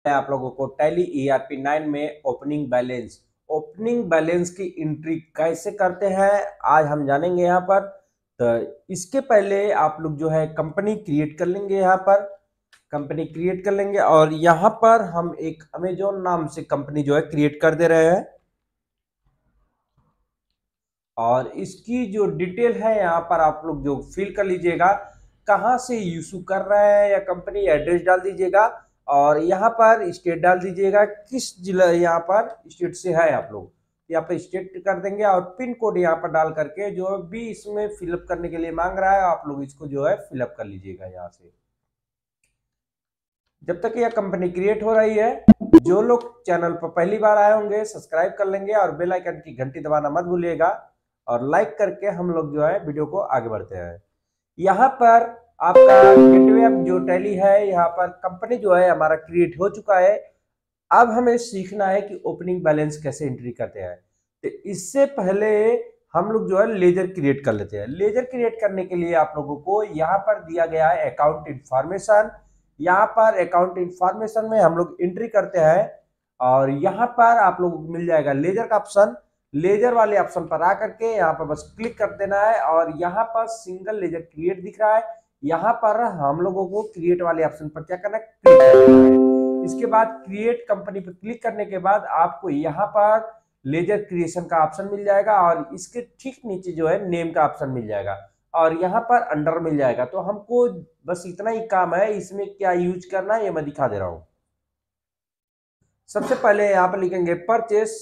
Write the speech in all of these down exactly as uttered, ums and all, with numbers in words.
मैं आप लोगों को Tally E R P nine में ओपनिंग बैलेंस ओपनिंग बैलेंस की एंट्री कैसे करते हैं आज हम जानेंगे यहाँ पर। तो इसके पहले आप लोग जो है कंपनी क्रिएट कर लेंगे। यहाँ पर कंपनी क्रिएट कर लेंगे और यहाँ पर हम एक अमेजोन नाम से कंपनी जो है क्रिएट कर दे रहे हैं और इसकी जो डिटेल है यहाँ पर आप लोग जो फिल कर लीजिएगा, कहाँ से इशू कर रहे हैं या कंपनी एड्रेस डाल दीजिएगा और यहाँ पर स्टेट डाल दीजिएगा, किस जिला यहाँ पर स्टेट से है आप लोग यहाँ पर स्टेट कर देंगे और पिन कोड यहाँ पर डाल करके जो भी इसमें फिलअप करने के लिए मांग रहा है आप लोग इसको जो है फिलअप कर लीजिएगा। यहाँ से जब तक यह कंपनी क्रिएट हो रही है, जो लोग चैनल पर पहली बार आए होंगे सब्सक्राइब कर लेंगे और बेल आइकन की घंटी दबाना मत भूलिएगा और लाइक करके हम लोग जो है वीडियो को आगे बढ़ते हैं। यहाँ पर आपका गेटवे ऐप जो टैली है, यहाँ पर कंपनी जो है हमारा क्रिएट हो चुका है। अब हमें सीखना है कि ओपनिंग बैलेंस कैसे एंट्री करते हैं। तो इससे पहले हम लोग जो है लेजर क्रिएट कर लेते हैं। लेजर क्रिएट करने के लिए आप लोगों को यहाँ पर दिया गया है अकाउंट इंफॉर्मेशन। यहाँ पर अकाउंट इंफॉर्मेशन में हम लोग एंट्री करते हैं और यहाँ पर आप लोगों को मिल जाएगा लेजर का ऑप्शन। लेजर वाले ऑप्शन पर आकर के यहाँ पर बस क्लिक कर देना है और यहाँ पर सिंगल लेजर क्रिएट दिख रहा है। यहाँ पर हम लोगों को क्रिएट वाले ऑप्शन पर क्या करना है, क्लिक कर देना है। इसके बाद क्रिएट कंपनी पर क्लिक करने के बाद आपको यहाँ पर लेजर क्रिएशन का ऑप्शन मिल जाएगा और इसके ठीक नीचे जो है नेम का ऑप्शन मिल जाएगा और यहाँ पर अंडर मिल जाएगा। तो हमको बस इतना ही काम है, इसमें क्या यूज करना है ये मैं दिखा दे रहा हूं। सबसे पहले यहाँ पर लिखेंगे परचेस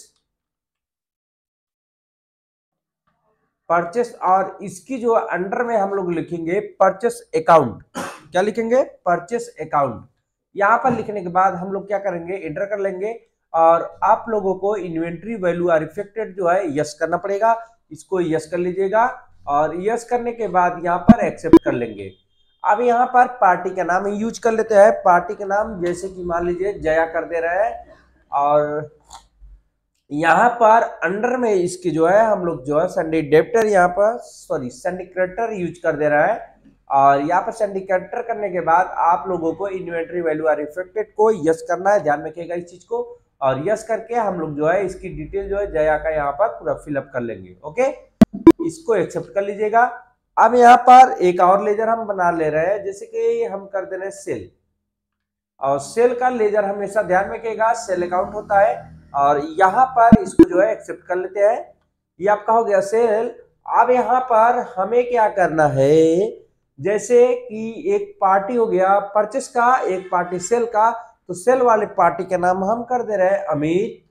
परचेस और इसकी जो अंडर में हम लोग लिखेंगे परचेस अकाउंट। क्या लिखेंगे, परचेस अकाउंट। यहाँ पर लिखने के बाद हम लोग क्या करेंगे, एंटर कर लेंगे और आप लोगों को इन्वेंट्री वैल्यू आर इफेक्टेड जो है यस करना पड़ेगा। इसको यस कर लीजिएगा और यस करने के बाद यहाँ पर एक्सेप्ट कर लेंगे। अब यहाँ पर पार्टी का नाम यूज कर लेते हैं। पार्टी का नाम जैसे कि मान लीजिए जया कर दे रहे हैं और यहाँ पर अंडर में इसकी जो है हम लोग जो है संडे डेप्टर यहाँ पर सॉरी संडे क्रेडिटर यूज कर दे रहा है और यहाँ पर संडे क्रेडिटर करने के बाद आप लोगों को इन्वेंट्री वैल्यू आर इफेक्टेड को यस करना है। ध्यान रखिएगा इस चीज को और यस करके हम लोग जो है इसकी डिटेल जो है जया का यहाँ पर पूरा फिलअप कर लेंगे। ओके, इसको एक्सेप्ट कर लीजिएगा। अब यहाँ पर एक और लेजर हम बना ले रहे हैं, जैसे कि हम कर दे रहे हैं सेल और सेल का लेजर हमेशा ध्यान रखिएगा सेल अकाउंट होता है और यहाँ पर इसको जो है एक्सेप्ट कर लेते हैं। ये आपका हो गया सेल। अब यहाँ पर हमें क्या करना है, जैसे कि एक पार्टी हो गया परचेस का, एक पार्टी सेल का, तो सेल वाले पार्टी का नाम हम कर दे रहे हैं अमित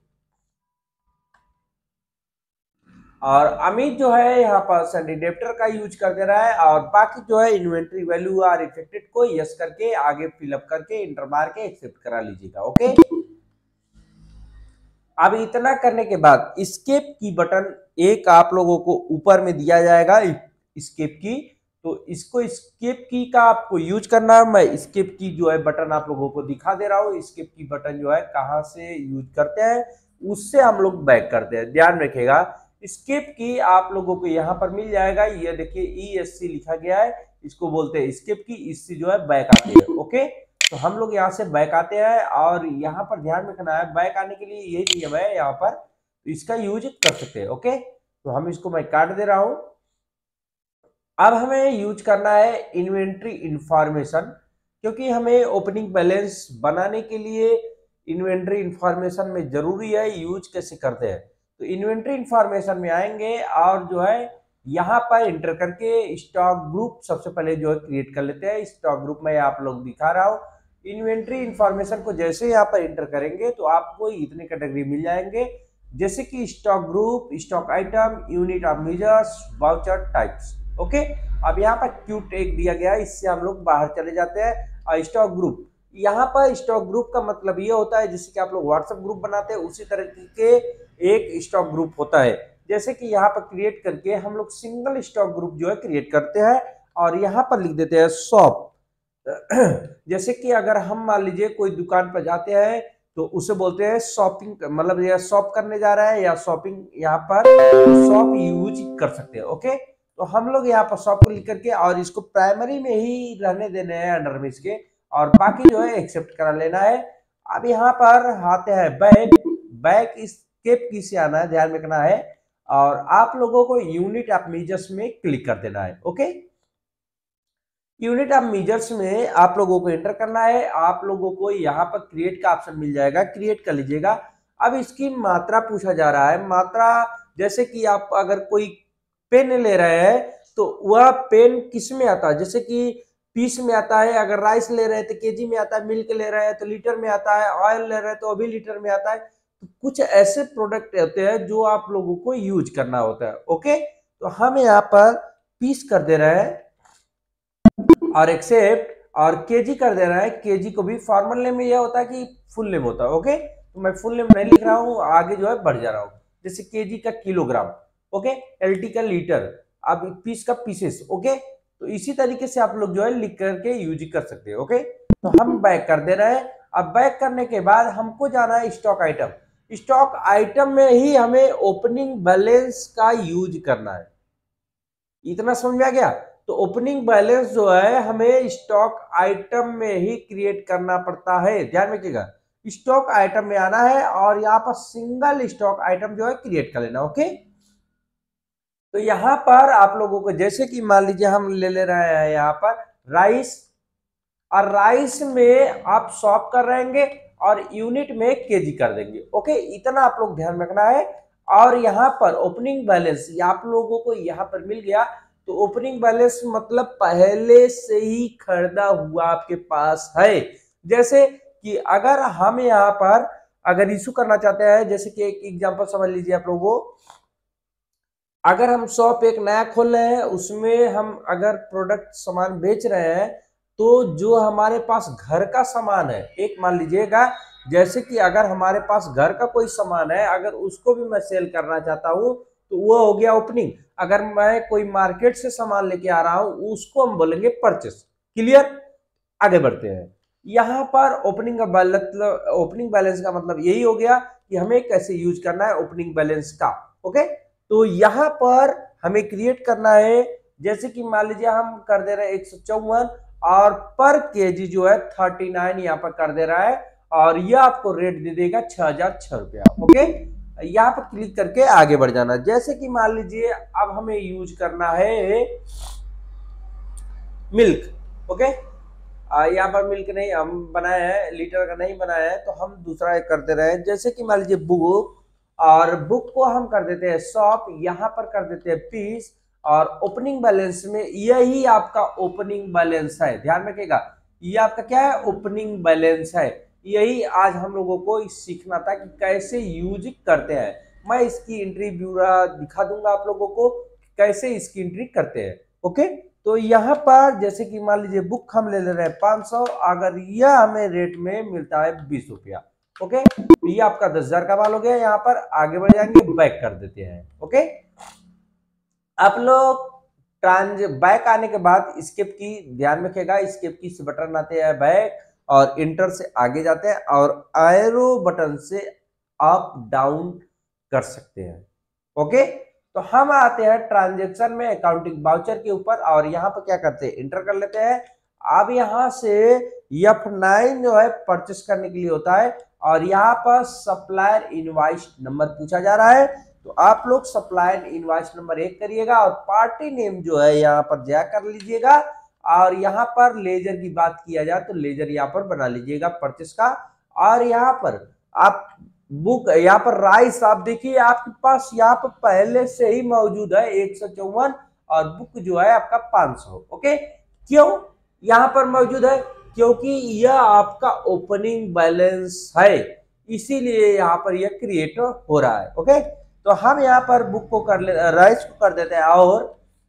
और अमित जो है यहाँ पर संडे डेप्टर का यूज कर दे रहा है और बाकी जो है इन्वेंट्री वैल्यू आर इफेक्टेड को यस करके आगे फिलअप करके इंटर मार के एक्सेप्ट करा लीजिएगा। ओके, अब इतना करने के बाद स्केप की बटन एक आप लोगों को ऊपर में दिया जाएगा स्केप की, तो इसको स्केप की का आपको यूज करना है। मैं स्केप की जो है बटन आप लोगों को दिखा दे रहा हूँ। स्केप की बटन जो है कहाँ से यूज करते हैं उससे हम लोग बैक करते हैं। ध्यान रखिएगा स्केप की आप लोगों को यहाँ पर मिल जाएगा। ये देखिए ई एस सी लिखा गया है, इसको बोलते हैं स्केप की। इससे जो है बैक आती है। ओके, तो हम लोग यहाँ से बैक आते हैं और यहाँ पर ध्यान रखना है बैक आने के लिए यही नियम है यहाँ पर, तो इसका यूज कर सकते हैं। ओके, तो हम इसको मैं काट दे रहा हूं। अब हमें यूज करना है इन्वेंट्री इंफॉर्मेशन, क्योंकि हमें ओपनिंग बैलेंस बनाने के लिए इन्वेंट्री इंफॉर्मेशन में जरूरी है यूज कैसे करते हैं। तो इन्वेंट्री इंफॉर्मेशन में आएंगे और जो है यहाँ पर इंटर करके स्टॉक ग्रुप सबसे पहले जो है क्रिएट कर लेते हैं। स्टॉक ग्रुप में आप लोग दिखा रहा हूँ। इन्वेंट्री इंफॉर्मेशन को जैसे यहाँ पर इंटर करेंगे तो आपको इतने कैटेगरी मिल जाएंगे, जैसे कि stock group, stock item, unit of measures, voucher types. Okay, अब यहाँ पर क्यू टैग दिया गया है, इससे हम लोग बाहर चले जाते हैं। और स्टॉक ग्रुप, यहाँ पर स्टॉक ग्रुप का मतलब ये होता है जैसे कि आप लोग व्हाट्सएप ग्रुप बनाते हैं उसी तरह के एक स्टॉक ग्रुप होता है। जैसे कि यहाँ पर क्रिएट करके हम लोग सिंगल स्टॉक ग्रुप जो है क्रिएट करते हैं और यहाँ पर लिख देते हैं शॉप। जैसे कि अगर हम मान लीजिए कोई दुकान पर जाते हैं तो उसे बोलते हैं शॉपिंग, मतलब यह शॉप करने जा रहा है या शॉपिंग, यहाँ पर शॉप यूज कर सकते हैं। ओके, तो हम लोग यहाँ पर शॉप को लिख करके और इसको प्राइमरी में ही रहने देने हैं अंडर में इसके और बाकी जो है एक्सेप्ट करा लेना है। अब यहाँ पर आते हैं बैक, बैक एस्केप की से आना है, ध्यान रखना है, और आप लोगों को यूनिट ऑफ मेजर्स में क्लिक कर देना है। ओके, यूनिट ऑफ मेजर्स में आप लोगों को एंटर करना है। आप लोगों को यहाँ पर क्रिएट का ऑप्शन मिल जाएगा, क्रिएट कर लीजिएगा। अब इसकी मात्रा पूछा जा रहा है, मात्रा जैसे कि आप अगर कोई पेन ले रहे हैं तो वह पेन किस में आता है, जैसे कि पीस में आता है, अगर राइस ले रहे हैं तो केजी में आता है, मिल्क ले रहे हैं तो लीटर में आता है, ऑयल ले रहे हैं तो अभी लीटर में आता है। तो कुछ ऐसे प्रोडक्ट होते हैं जो आप लोगों को यूज करना होता है। ओके, तो हम यहाँ पर पीस कर दे रहे हैं और एक्सेप्ट, और केजी कर दे रहा है। केजी को भी फॉर्मल नेम में यह होता है कि फुल नेम होता है। ओके, तो मैं फुल नेम नहीं लिख रहा हूँ, आगे जो है बढ़ जा रहा हूँ। जैसे केजी का किलोग्राम, ओके, एलटी का लीटर, अब पीस का पीसेस। ओके, तो इसी तरीके से आप लोग जो है लिख करके यूज कर सकते हैं। ओके, तो हम बैक कर दे रहे हैं। अब बैक करने के बाद हमको जाना है स्टॉक आइटम। स्टॉक आइटम में ही हमें ओपनिंग बैलेंस का यूज करना है। इतना समझ में आ गया? तो ओपनिंग बैलेंस जो है हमें स्टॉक आइटम में ही क्रिएट करना पड़ता है, ध्यान रखिएगा। स्टॉक आइटम में आना है और यहाँ पर सिंगल स्टॉक आइटम जो है क्रिएट कर लेना। ओके, तो यहाँ पर आप लोगों को जैसे कि मान लीजिए हम ले ले रहे हैं यहाँ पर राइस, और राइस में आप शॉप कर रहेंगे और यूनिट में केजी कर देंगे। ओके, इतना आप लोग ध्यान रखना है। और यहाँ पर ओपनिंग बैलेंस आप लोगों को यहाँ पर मिल गया, तो ओपनिंग बैलेंस मतलब पहले से ही खरीदा हुआ आपके पास है। जैसे कि अगर हम यहाँ पर अगर इशू करना चाहते हैं, जैसे कि एक एग्जांपल समझ लीजिए आप लोगों, अगर हम शॉप एक नया खोल रहे हैं, उसमें हम अगर प्रोडक्ट सामान बेच रहे हैं, तो जो हमारे पास घर का सामान है, एक मान लीजिएगा जैसे कि अगर हमारे पास घर का कोई सामान है, अगर उसको भी मैं सेल करना चाहता हूं तो वो हो गया ओपनिंग। अगर मैं कोई मार्केट से सामान लेके आ रहा हूं, उसको हम बोलेंगे परचेस। क्लियर? आगे बढ़ते हैं। यहाँ पर ओपनिंग बैलेंस, ओपनिंग बैलेंस का मतलब यही हो गया कि हमें कैसे यूज करना है ओपनिंग बैलेंस का। ओके, तो यहाँ पर हमें क्रिएट करना है, जैसे कि मान लीजिए हम कर दे रहे हैं एक सौ चौवन, और पर केजी जो है थर्टी नाइन यहाँ पर कर दे रहा है, और यह आपको रेट दे देगा छह हजार छह रुपया। ओके, यहाँ पर क्लिक करके आगे बढ़ जाना। जैसे कि मान लीजिए अब हमें यूज करना है मिल्क। ओके, यहाँ पर मिल्क नहीं हम बनाए हैं, लीटर का नहीं बनाया है, तो हम दूसरा एक कर दे रहे हैं। जैसे कि मान लीजिए बुक, और बुक को हम कर देते हैं शॉप, यहाँ पर कर देते हैं पीस, और ओपनिंग बैलेंस में यही आपका ओपनिंग बैलेंस है। ध्यान रखिएगा, ये आपका क्या है? ओपनिंग बैलेंस है। यही आज हम लोगों को सीखना था कि कैसे यूज करते हैं। मैं इसकी एंट्री ब्यूरा दिखा दूंगा आप लोगों को कैसे इसकी एंट्री करते हैं। ओके, तो यहाँ पर जैसे कि मान लीजिए बुक हम ले ले रहे हैं पाँच सौ, अगर यह हमें रेट में मिलता है बीस रुपया। ओके, तो ये आपका दस हजार का माल हो गया। यहाँ पर आगे बढ़ जाएंगे, बैक कर देते हैं। ओके, आप लोग ट्रांज बैक आने के बाद स्केप की ध्यान रखिएगा, स्केप की से बटन आते हैं बैक, और इंटर से आगे जाते हैं, और एरो बटन से अप डाउन कर सकते हैं। ओके, तो हम आते हैं ट्रांजेक्शन में अकाउंटिंग वाउचर के ऊपर, और यहाँ पर क्या करते हैं? इंटर कर लेते हैं। अब यहाँ से एफ नाइन जो है परचेस करने के लिए होता है, और यहाँ पर सप्लायर इनवॉइस नंबर पूछा जा रहा है, तो आप लोग सप्लायर इनवॉइस नंबर एक करिएगा, और पार्टी नेम जो है यहाँ पर जया कर लीजिएगा, और यहाँ पर लेजर की बात किया जाए तो लेजर यहाँ पर बना लीजिएगा परचेस का। और यहाँ पर आप बुक, यहाँ पर राइस आप देखिए आपके पास यहाँ पर पहले से ही मौजूद है एक सौ चौवन, और बुक जो है आपका पाँच सौ। ओके, क्यों यहाँ पर मौजूद है? क्योंकि यह आपका ओपनिंग बैलेंस है, इसीलिए यहाँ पर यह क्रिएट हो रहा है। ओके, तो हम यहाँ पर बुक को कर ले, राइस को कर देते हैं और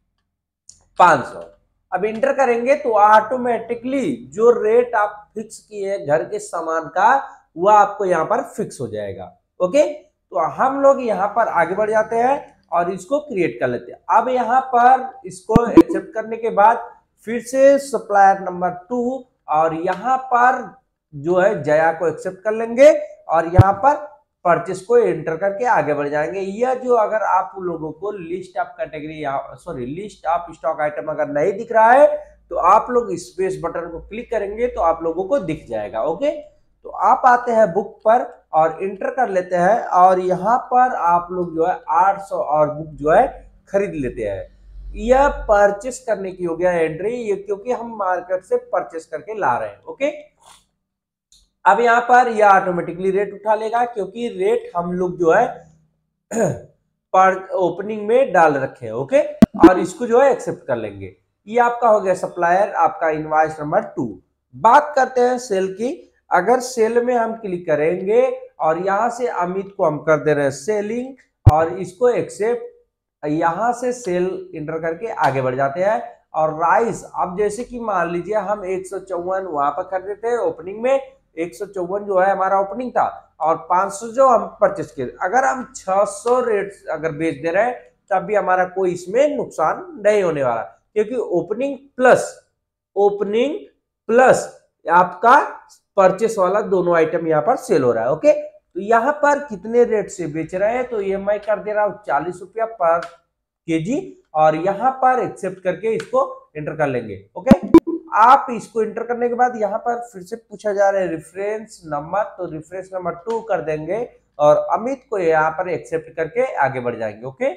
पाँच सौ। अब इंटर करेंगे तो ऑटोमेटिकली जो रेट आप फिक्स किए घर के सामान का, वह आपको यहाँ पर फिक्स हो जाएगा। ओके, तो हम लोग यहाँ पर आगे बढ़ जाते हैं और इसको क्रिएट कर लेते हैं। अब यहाँ पर इसको एक्सेप्ट करने के बाद फिर से सप्लायर नंबर टू, और यहाँ पर जो है जया को एक्सेप्ट कर लेंगे, और यहाँ पर परचेस को एंटर करके आगे बढ़ जाएंगे। यह जो अगर आप लोगों को list of category sorry list of stock item अगर नहीं दिख रहा है, तो आप लोग स्पेस बटन को क्लिक करेंगे तो आप लोगों को दिख जाएगा। ओके, तो आप आते हैं बुक पर और इंटर कर लेते हैं और यहाँ पर आप लोग जो है आठ सौ और बुक जो है खरीद लेते हैं। यह परचेस करने की हो गया एंट्री, ये क्योंकि हम मार्केट से परचेस करके ला रहे हैं। ओके, अब यहाँ पर यह ऑटोमेटिकली रेट उठा लेगा क्योंकि रेट हम लोग जो है पर ओपनिंग में डाल रखे हैं। ओके, और इसको जो है एक्सेप्ट कर लेंगे। ये आपका हो गया सप्लायर, आपका इनवॉइस नंबर टू। बात करते हैं सेल की। अगर सेल में हम क्लिक करेंगे और यहां से अमित को हम कर दे रहे हैं सेलिंग और इसको एक्सेप्ट, यहां से सेल इंटर करके आगे बढ़ जाते हैं। और राइस, अब जैसे कि मान लीजिए हम एक सौ चौवन वहां पर खरीदे थे ओपनिंग में, एक सौ चौवन जो है हमारा ओपनिंग था और पांच सौ जो हम परचेस किए। अगर हम छह सौ रेट अगर बेच दे रहे हैं तब भी हमारा कोई इसमें नुकसान नहीं होने वाला, क्योंकि ओपनिंग प्लस ओपनिंग प्लस आपका परचेस वाला दोनों आइटम यहाँ पर सेल हो रहा है। ओके, तो यहाँ पर कितने रेट से बेच रहे हैं, तो ये मैं कर दे रहा हूँ चालीस रुपया पर केजी और यहाँ पर एक्सेप्ट करके इसको एंटर कर लेंगे। ओके, आप इसको एंटर करने के बाद यहाँ पर फिर से पूछा जा रहा है रेफरेंस नंबर, तो रेफरेंस नंबर टू कर देंगे और अमित को यहाँ पर एक्सेप्ट करके आगे बढ़ जाएंगे। ओके,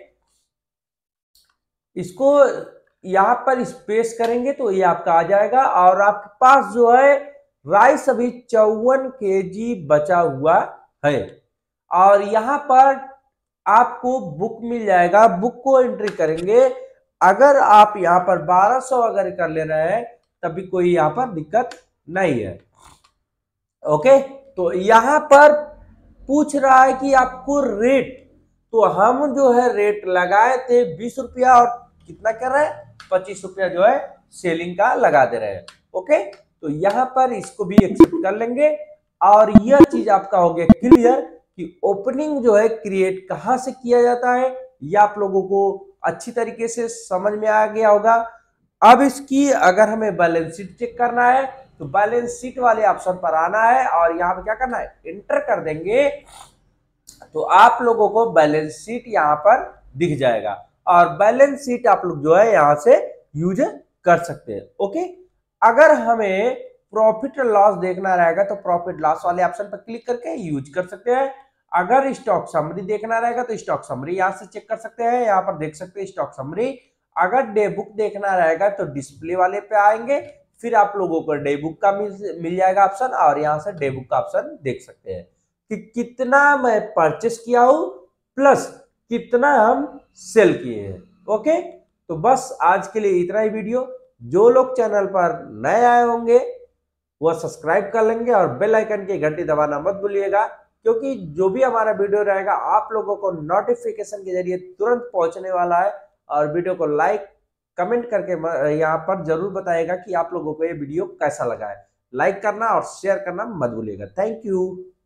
इसको यहाँ पर स्पेस करेंगे तो ये आपका आ जाएगा और आपके पास जो है राइस अभी चौवन केजी बचा हुआ है और यहाँ पर आपको बुक मिल जाएगा। बुक को एंट्री करेंगे, अगर आप यहाँ पर बारह सौ अगर कर ले रहे हैं तभी कोई यहाँ पर दिक्कत नहीं है। ओके, तो यहाँ पर पूछ रहा है कि आपको रेट, तो हम जो है रेट लगाए थे बीस रुपया और कितना कर रहे हैं पच्चीस रुपया जो है सेलिंग का लगा दे रहे हैं। ओके, तो यहाँ पर इसको भी एक्सेप्ट कर लेंगे और यह चीज आपका हो गया क्लियर कि ओपनिंग जो है क्रिएट कहां से किया जाता है, यह आप लोगों को अच्छी तरीके से समझ में आ गया होगा। अब इसकी अगर हमें बैलेंस शीट चेक करना है तो बैलेंस शीट वाले ऑप्शन पर आना है और यहाँ पर क्या करना है एंटर कर देंगे, तो आप लोगों को बैलेंस शीट यहाँ पर दिख जाएगा और बैलेंस शीट आप लोग जो है यहाँ से यूज कर सकते हैं। ओके, अगर हमें प्रॉफिट लॉस देखना रहेगा तो प्रॉफिट लॉस वाले ऑप्शन पर क्लिक करके यूज कर सकते हैं। अगर स्टॉक समरी देखना रहेगा तो स्टॉक समरी यहाँ से चेक कर सकते हैं, यहाँ पर देख सकते हैं स्टॉक समरी। अगर डे बुक देखना रहेगा तो डिस्प्ले वाले पे आएंगे, फिर आप लोगों को डे बुक का मिल, मिल जाएगा ऑप्शन और यहाँ से डे बुक का ऑप्शन देख सकते हैं कि कितना मैं परचेस किया हूं प्लस कितना हम सेल किए हैं। ओके, तो बस आज के लिए इतना ही वीडियो। जो लोग चैनल पर नए आए होंगे वह सब्सक्राइब कर लेंगे और बेल आइकन की घंटी दबाना मत भूलिएगा, क्योंकि जो भी हमारा वीडियो रहेगा आप लोगों को नोटिफिकेशन के जरिए तुरंत पहुंचने वाला है। और वीडियो को लाइक कमेंट करके यहाँ पर जरूर बताइएगा कि आप लोगों को ये वीडियो कैसा लगा है। लाइक करना और शेयर करना मत भूलिएगा। Thank you.